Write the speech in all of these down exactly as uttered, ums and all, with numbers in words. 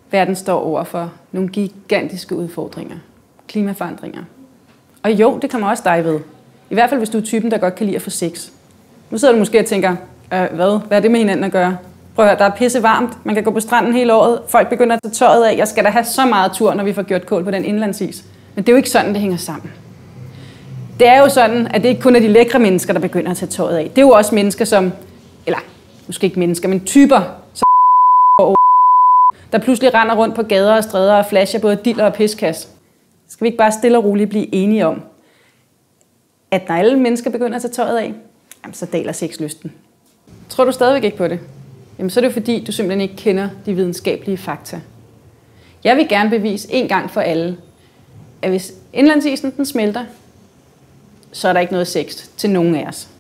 Verden står over for nogle gigantiske udfordringer. Klimaforandringer. Og jo, det kommer også dig ved. I hvert fald, hvis du er typen, der godt kan lide at få sex. Nu sidder du måske og tænker, øh, hvad? Hvad er det med hinanden at gøre? Prøv at høre, der er pisse varmt. Man kan gå på stranden hele året. Folk begynder at tage tøjet af. Jeg skal da have så meget tur, når vi får gjort kål på den indlandsis. Men det er jo ikke sådan, det hænger sammen. Det er jo sådan, at det ikke kun er de lækre mennesker, der begynder at tage tøjet af. Det er jo også mennesker som, eller måske ikke mennesker, men typer, som der pludselig render rundt på gader og stræder og flasher både diller og piskas. Skal vi ikke bare stille og roligt blive enige om, at når alle mennesker begynder at tage tøjet af, jamen, så daler sexlysten. Tror du stadigvæk ikke på det? Jamen, så er det jo fordi, du simpelthen ikke kender de videnskabelige fakta. Jeg vil gerne bevise en gang for alle, at hvis indlandsisen den smelter, så er der ikke noget sex til nogen af os.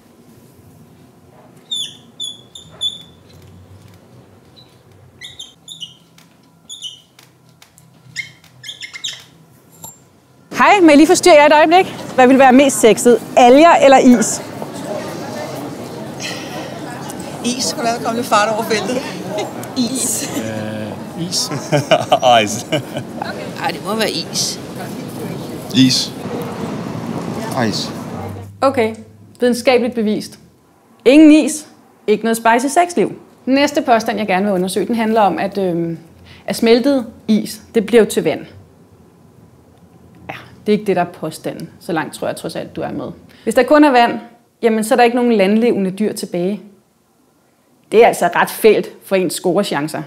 Hej, må jeg lige forstyrre jer et øjeblik? Hvad vil være mest sexet? Alger eller is? Is. Skulle der komme lidt fart over feltet? Is. Uh, is. Ice. Ej, det må være is. Is. Ice. Okay, videnskabeligt bevist. Ingen is, ikke noget spicy sexliv. Den næste påstand, jeg gerne vil undersøge, den handler om, at, øh, at smeltet is, det bliver til vand. Ja, det er ikke det, der er påstanden. Så langt tror jeg trods alt, du er med. Hvis der kun er vand, jamen så er der ikke nogen landlevende dyr tilbage. Det er altså ret fælt for ens scorechancer.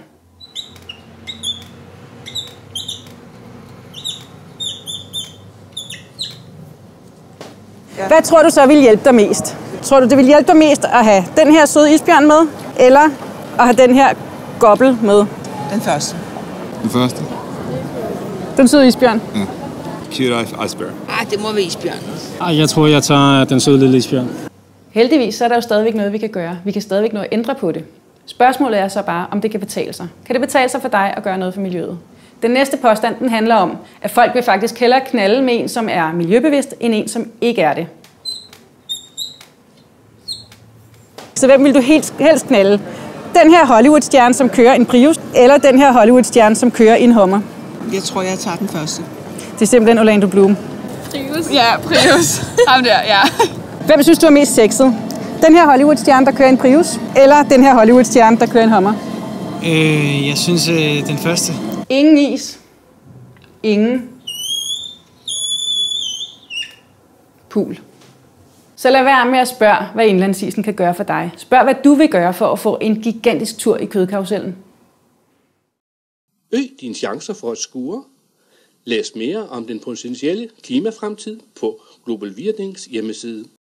Hvad tror du så vil hjælpe dig mest? Tror du, det vil hjælpe dig mest at have den her søde isbjørn med, eller at have den her gobbel med? Den første. Den første? Den søde isbjørn? Ja. Cute iceberg. Ej, det må være isbjørnen. Ej, jeg tror, jeg tager den søde lille isbjørn. Heldigvis så er der jo stadigvæk noget, vi kan gøre. Vi kan stadigvæk nå at ændre på det. Spørgsmålet er så bare, om det kan betale sig. Kan det betale sig for dig at gøre noget for miljøet? Den næste påstand den handler om, at folk vil faktisk hellere knalde med en, som er miljøbevidst, end en, som ikke er det. Så hvem vil du helt, helst knalde? Den her Hollywood-stjerne, som kører en Prius, eller den her Hollywood-stjerne, som kører en Hummer? Jeg tror, jeg tager den første. Det er simpelthen Orlando Bloom. Prius? Ja, Prius. Ham der, ja. Hvem synes du er mest sexet? Den her Hollywood-stjerne, der kører en Prius, eller den her Hollywood-stjerne, der kører en Hummer? Øh, jeg synes, øh, den første. Ingen is. Ingen pool. Så lad være med at spørge, hvad indlandsisen kan gøre for dig. Spørg, hvad du vil gøre for at få en gigantisk tur i kødkarusellen. Øg dine chancer for at score. Læs mere om den potentielle klimafremtid på Global Wirdings hjemmeside.